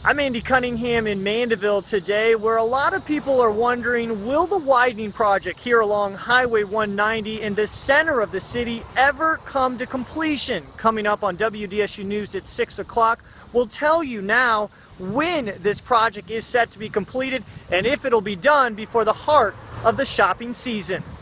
I'm Andy Cunningham in Mandeville today, where a lot of people are wondering, will the widening project here along Highway 190 in the center of the city ever come to completion? Coming up on WDSU News at 6 o'clock, we'll tell you now when this project is set to be completed and if it'll be done before the heart of the shopping season.